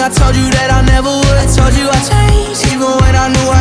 I told you that I never would. I told you I changed, even when I knew